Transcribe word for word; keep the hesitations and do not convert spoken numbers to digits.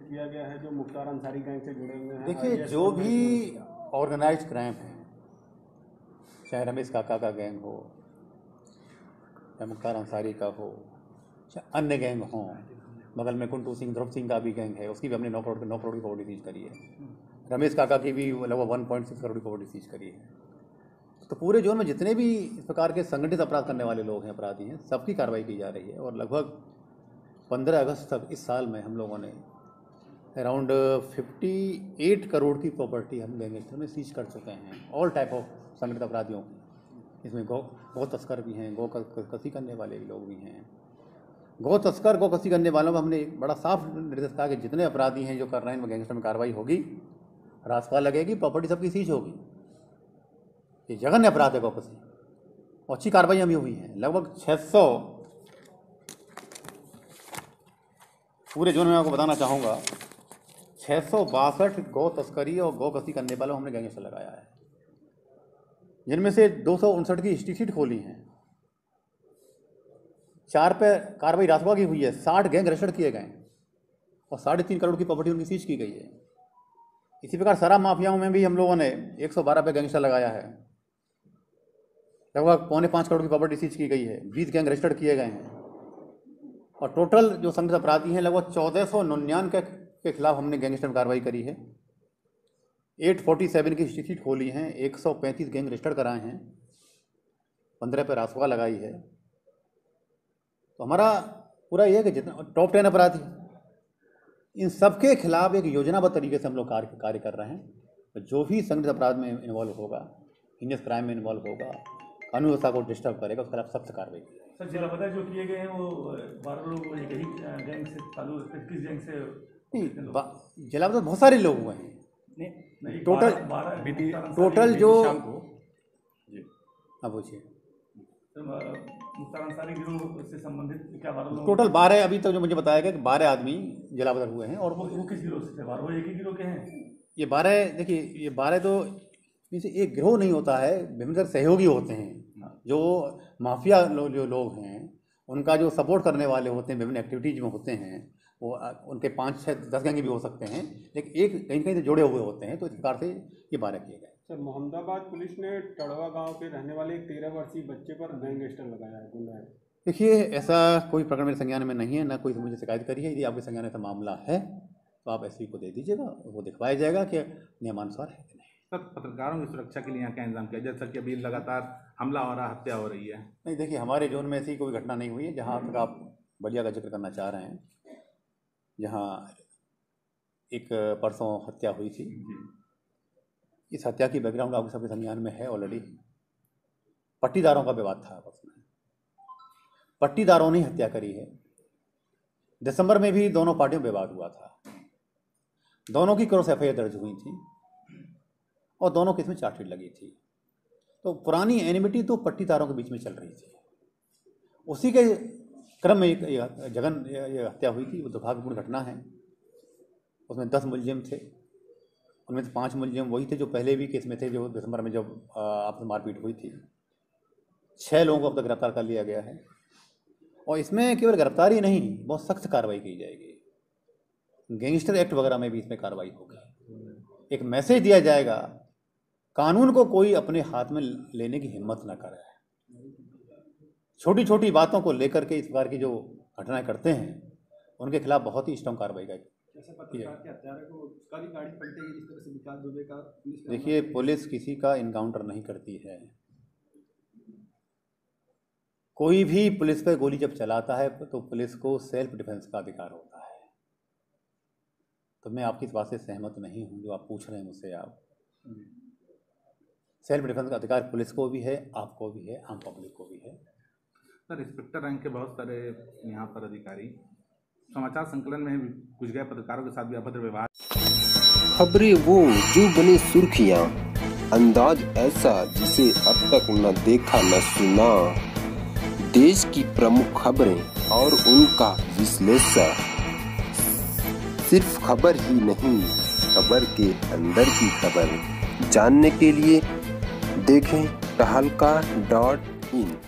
किया गया है जो मुख्तार अंसारी गैंग से जुड़े हुए हैं? देखिए, जो भी ऑर्गेनाइज्ड क्राइम है, चाहे रमेश काका का गैंग हो, चाहे मुख्तार अंसारी का हो, चाहे अन्य गैंग हों, बगल में कुंटू सिंह, ध्रुव सिंह का भी गैंग है, उसकी भी हमने नौ करोड़ नौ करोड़ की प्रॉपर्टी सीज करी है। रमेश काका की भी लगभग वन पॉइंट सिक्स करोड़ की प्रॉपर्टी सीज करी है। तो पूरे जोन में जितने भी इस प्रकार के संगठित अपराध करने वाले लोग हैं, अपराधी हैं, सबकी कार्रवाई की जा रही है। और लगभग पंद्रह अगस्त तक इस साल में हम लोगों ने अराउंड अट्ठावन करोड़ की प्रॉपर्टी हम गैंगस्टर में सीज कर चुके हैं, ऑल टाइप ऑफ संगठित अपराधियों की। इसमें गौ गौ तस्कर भी हैं, गौ कसी करने वाले लोग भी हैं। गौ तस्कर गौ कसी करने वालों में हमने बड़ा साफ निर्देश कहा कि जितने अपराधी हैं जो कर रहे हैं उनमें गैंगस्टर में कार्रवाई होगी, रासपा लगेगी, प्रॉपर्टी सबकी सीज होगी। ये जघन्य अपराध है गौ कसी, और अच्छी कार्रवाई हमें हुई है। लगभग छः सौ पूरे जोन में आपको बताना चाहूँगा, छः सौ बासठ गौ तस्करी और गौ कसी करने वालों हमने गैंगस्टर लगाया है, जिनमें से दो सौ उनसठ की हिस्ट्री शीट खोली हैं। चार पे कार्रवाई रासपा की हुई है, साठ गैंग रजिस्टर्ड किए गए और साढ़े तीन करोड़ की प्रॉपर्टी उनकी सीज की गई है। इसी प्रकार शराब माफियाओं में भी हम लोगों ने एक सौ बारह पे गैंगस्टर लगाया है, लगभग पौने पाँच करोड़ की प्रॉपर्टी सीज की गई है, बीस गैंग रजिस्टर्ड किए गए हैं। और टोटल जो संगठित अपराधी हैं लगभग चौदह सौ निन्यानवे के खिलाफ हमने गैंगस्टर में कार्रवाई करी है। आठ सौ सैंतालीस की हिस्ट्री शीट खोली हैं, एक सौ पैंतीस गैंग रजिस्टर्ड कराए हैं, पंद्रह पे रासुका लगाई है। तो हमारा पूरा ये है कि जितना टॉप टेन अपराधी, इन सबके खिलाफ एक योजनाबद्ध तरीके से हम लोग कार्य कार्य कर रहे हैं। तो जो भी संगठित अपराध में इन्वॉल्व होगा, हिनियस क्राइम में इन्वॉल्व होगा, कानून व्यवस्था को डिस्टर्ब करेगा, उसके खिलाफ सख्त कार्रवाई की जाएगी। सर, जिला पता जो किए गए हैं वो बारह लोग एक ही गैंग से ताल्लुक, किस गैंग से? नहीं, जिला पता बहुत सारे लोग हुए हैं। नहीं, टोटल टोटल जो हाँ पूछिए, मुख्तार अंसारी गिरोह से संबंधित क्या बारह लोग? टोटल बारह अभी तक जो मुझे बताया गया कि बारह आदमी जलावतर हुए हैं। और वो, वो किस गिरोह से थे? बारह वो एक ही गिरोह के हैं? ये बारह, देखिए ये बारह तो इनसे एक गिरोह नहीं होता है, विभिन्न सहयोगी होते हैं। जो माफिया लो, जो लोग हैं उनका जो सपोर्ट करने वाले होते हैं, विभिन्न एक्टिविटीज में होते हैं, वो उनके पाँच छः दस गैंग भी हो सकते हैं, लेकिन एक कहीं कहीं से जुड़े हुए होते हैं। तो इस प्रकार से ये बारह किए गए। सर, मोहम्मदाबाद पुलिस ने टड़वा गांव के रहने वाले एक तेरह वर्षीय बच्चे पर गैंगस्टर लगाया है, गुंडा है। देखिए, ऐसा कोई प्रकरण मेरे संज्ञान में नहीं है, ना कोई मुझे शिकायत करी है। यदि आपके संज्ञान में ऐसा मामला है तो आप एसपी को दे दीजिएगा, वो दिखवाया जाएगा कि नियमानुसार है कि नहीं। सर, पत्रकारों की सुरक्षा के लिए यहाँ क्या इंतजाम किया, जैसा कि अभी लगातार हमला हो रहा, हत्या हो रही है? नहीं, देखिए हमारे जोन में ऐसी कोई घटना नहीं हुई है। जहाँ तक आप बलिया का जिक्र करना चाह रहे हैं, जहाँ एक परसों हत्या हुई थी, इस हत्या की बैकग्राउंड आपके सबके संज्ञान में है ऑलरेडी। पट्टीदारों का विवाद था आपस में, पट्टीदारों ने हत्या करी है। दिसंबर में भी दोनों पार्टियों में विवाद हुआ था, दोनों की क्रॉस एफ आई आर दर्ज हुई थी और दोनों केस में चार्जशीट लगी थी। तो पुरानी एनिमिटी तो पट्टीदारों के बीच में चल रही थी। उसी के क्रम में एक जगन ये हत्या हुई थी। वो दुर्भाग्यपूर्ण घटना है। उसमें दस मुलजिम थे, उनमें से पाँच मुलजिम वही थे जो पहले भी केस में थे, जो दिसंबर में जब आपस में मारपीट हुई थी। छः लोगों को अब तक गिरफ्तार कर लिया गया है और इसमें केवल गिरफ्तारी नहीं, बहुत सख्त कार्रवाई की जाएगी। गैंगस्टर एक्ट वगैरह में भी इसमें कार्रवाई होगी। एक मैसेज दिया जाएगा, कानून को कोई अपने हाथ में लेने की हिम्मत ना करे। छोटी छोटी बातों को लेकर के इस प्रकार की जो घटनाएं करते हैं उनके खिलाफ बहुत ही स्ट्रॉन्ग कार्रवाई की। देखिए, पुलिस किसी का इनकाउंटर नहीं करती है। कोई भी पुलिस पर गोली जब चलाता है तो पुलिस को सेल्फ डिफेंस का अधिकार होता है। तो मैं आपकी इस बात से सहमत नहीं हूं जो आप पूछ रहे हैं मुझसे। आप सेल्फ डिफेंस का अधिकार पुलिस को भी है, आपको भी है, आम पब्लिक को भी है। सर, इंस्पेक्टर रैंक के बहुत सारे यहाँ पर अधिकारी समाचार संकलन में कुछ गए पत्रकारों के साथ भी अभद्र व्यवहार। खबरें वो जो बने सुर्खियां, अंदाज ऐसा जिसे अब तक न देखा न सुना। देश की प्रमुख खबरें और उनका विश्लेषण, सिर्फ खबर ही नहीं, खबर के अंदर की खबर जानने के लिए देखें तहलका डॉट इन।